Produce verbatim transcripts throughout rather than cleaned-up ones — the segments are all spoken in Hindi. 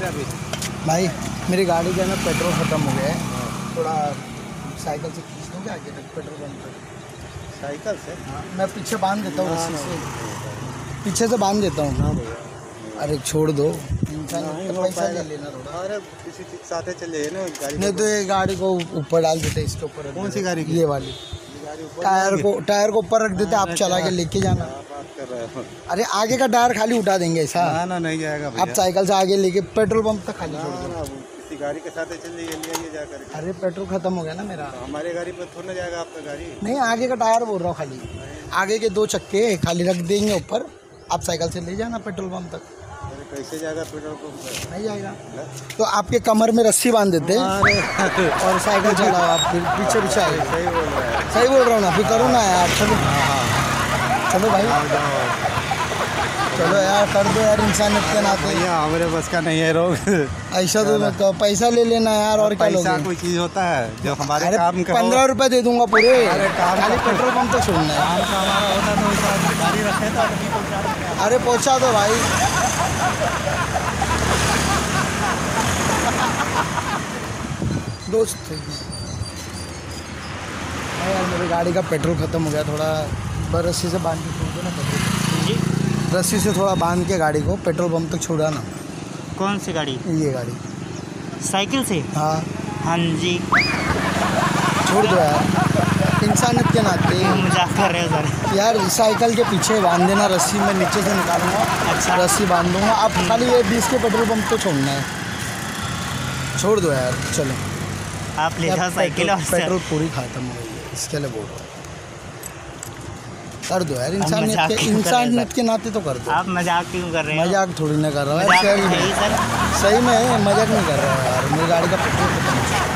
अभी भाई मेरी गाड़ी का ना पेट्रोल ख़त्म हो गया है, थोड़ा साइकिल से खींच दूँ क्या आगे तक पेट्रोल पंप पर? साइकिल से? हाँ, मैं पीछे बांध देता हूँ, रस्सी से पीछे से बांध देता हूँ। हाँ भैया, अरे छोड़ दो, इंसान तो पैसा ले लेना थोड़ा। अरे किसी के साथ चले ना गाड़ी, नहीं तो ये गाड़ी को ऊपर डाल देते, इसके ऊपर। कौन सी गाड़ी? ये वाली टायर को टायर को ऊपर रख देते, आप चला के लेके जाना। बात कर रहे हो? अरे आगे का टायर खाली उठा देंगे ऐसा? ना ना नहीं जाएगा भैया। आप साइकिल से आगे लेके पेट्रोल पंप तक खाली छोड़ दो। किसी गाड़ी के साथ चल जाइए, ले आइए जाकर। अरे पेट्रोल खत्म हो गया ना मेरा। हमारे गाड़ी पर थोड़ा जाएगा आपका गाड़ी। नहीं, आगे का टायर बोल रहा हूँ, खाली आगे के दो चक्के खाली रख देंगे ऊपर, आप साइकिल से ले जाना पेट्रोल पंप तक। अरे कैसे जाएगा पेट्रोल पंप पर? नहीं जाएगा तो आपके कमर में रस्सी बांध देते हैं और साइकिल चलाओ आप, फिर पीछे पीछे आए। सही बोल रहा है, सही बोल रहा हूँ ना? फिर करो ना यार, चलो चलो भाई, चलो यार कर दो यार, इंसानियत के नाते। भैया हमारे बस का नहीं है रोग। ऐसा तो मत कहो, पैसा ले लेना यार, और क्या पैसा लोगे? कोई चीज़ होता है जो हमारे काम का? पंद्रह रुपए दे दूंगा पूरे, अरे काम खाली पेट्रोल पंप तक छोड़ना है। काम का हमारा होता तो उसका गाड़ी रखे तो आदमी पहुँचा। अरे पहुँचा दो भाई। दोस्त नहीं यार, मेरी गाड़ी का पेट्रोल ख़त्म हो गया, थोड़ा बस रस्सी से बांध के छोड़ दो ना पेट्रोल जी। रस्सी से थोड़ा बांध के गाड़ी को पेट्रोल पंप तक छोड़ा ना। कौन सी गाड़ी? ये गाड़ी साइकिल से? हाँ हाँ जी, छोड़ दो यार, इंसानियत के नाते। मजाक कर रहे हो सर? यार साइकिल के पीछे बांध देना रस्सी, मैं नीचे से निकालूंगा। अच्छा, रस्सी बांध दूंगा, आप खाली ये बीस के पेट्रोल पंप तो छोड़ना है। छोड़ दो यार, चलो आप ले जाओ साइकिल और पेट्रोल पूरी खत्म हो गई है, इसके लिए बोल रहा हूँ, कर दो यार, इंसानियत मजाक के क्यों कर रहे हैं इंसानियत सर? के नाते तो कर दो। आप मजाक क्यों कर रहे हो? मजाक थोड़ी ना कर रहा हूँ मजाक यार, तो सही है ही में सर। सही में मजाक नहीं कर रहा हूँ यार, मेरी गाड़ी का पेट्रोल खत्म हो गया।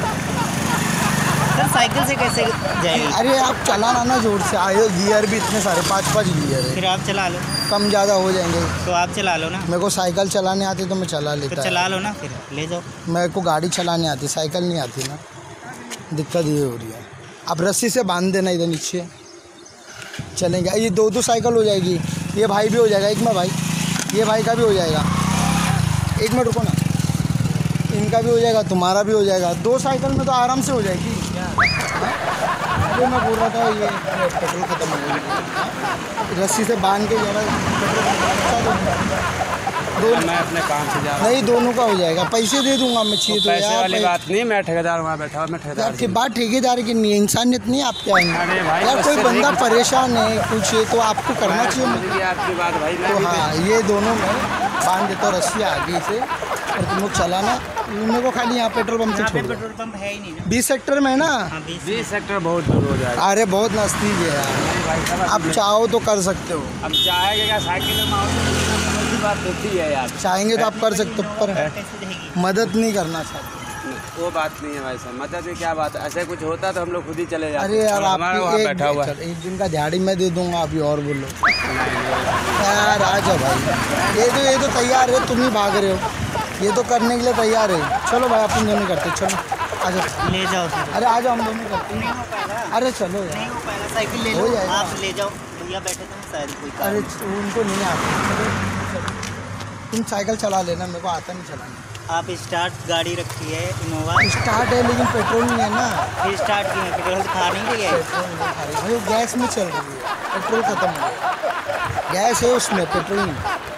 सर साइकिल से कैसे जाएगी? अरे आप चलाना ना जोर से, आयो गियर भी इतने सारे, पाँच पाँच गियर है, फिर आप चला लो, कम ज़्यादा हो जाएंगे। तो आप चला लो ना। मेरे को साइकिल चलाने आती तो मैं चला तो लेता। चला लो ना, फिर ले जाओ। मेरे को गाड़ी चलाने आती, साइकिल नहीं आती ना, दिक्कत ये हो रही है। आप रस्सी से बांध देना इधर नीचे, चलेंगे। ये दो दो साइकिल हो जाएगी, ये भाई भी हो जाएगा, एक में भाई, ये भाई का भी हो जाएगा। एक मिनट रुको ना, इनका भी हो जाएगा, तुम्हारा भी हो जाएगा, दो साइकिल में तो आराम से हो जाएगी। तो मैं बोल रहा था ये पेट्रोल खत्म हो गया, रस्सी से बांध के जरा दो, मैं अपने काम से जा रहा नहीं दोनों का हो जाएगा, पैसे दे दूंगा मैं, चाहिए तो पैसे यार। वाली बात नहीं, मैं ठेकेदार वहाँ बैठा हूँ, मैं ठेकेदार आपकी बात ठेकेदार की नहीं है, इंसानियत नहीं आपके आएंगे अरे भाई, यार। बस कोई से बंदा नहीं- परेशान है कुछ है तो आपको करना चाहिए। समझ गया आपकी बात भाई, मैं तो भी हाँ, ये दोनों में बांध देता हूँ रस्सी आगे से, और तुम लोग चलाना। मेरे को खाली यहाँ पेट्रोल पंप से यहाँ पे छोड़ दो। पेट्रोल पंप है ही नहीं ना। बीस सेक्टर में है ना? हाँ, बीस। बीस सेक्टर बहुत दूर हो जाएगा। अरे बहुत नज़दीक है यार, आप चाहो तो कर सकते हो। अब चाहेगा क्या साइकिल में आओ, बात होती है यार। चाहेंगे तो आप कर सकते हो, पर कैसे जाएगी? मदद नहीं करना चाहते। वो बात नहीं है भाई साहब, मदद में क्या बात है, ऐसे कुछ होता तो हम लोग खुद ही चले जाते। अरे यार हमारा वहाँ आपकी बैठा हुआ है। एक, एक दिन का दिहाड़ी मैं दे दूंगा, अभी और बोलो यार, आ जाओ भाई। ये तो ये तो तैयार है, तुम ही भाग रहे हो, ये तो करने के लिए तैयार है। चलो भाई अपन दोनों करते, चलो आ जाओ। ले जाओ फिर। अरे आ जाओ, हम दोनों करते नहीं हैं। हो पाएगा, अरे चलो यार, नहीं हो पाएगा, साइकिल ले हो लो, जाएगा। आप ले जाओ। भैया बैठे तो शायद कोई काम। अरे उनको नहीं आता, चलो तुम साइकिल चला लेना, मेरे को आता नहीं चलाना। आप स्टार्ट गाड़ी रखी है इनोवा, स्टार्ट है लेकिन पेट्रोल नहीं है ना। फिर स्टार्ट क्यों है? पेट्रोल खा नहीं रही है? पेट्रोल नहीं खा रही भाई, वो गैस में चल रही है, पेट्रोल खत्म हो गया। गैस है उसमें, पेट्रोल नहीं।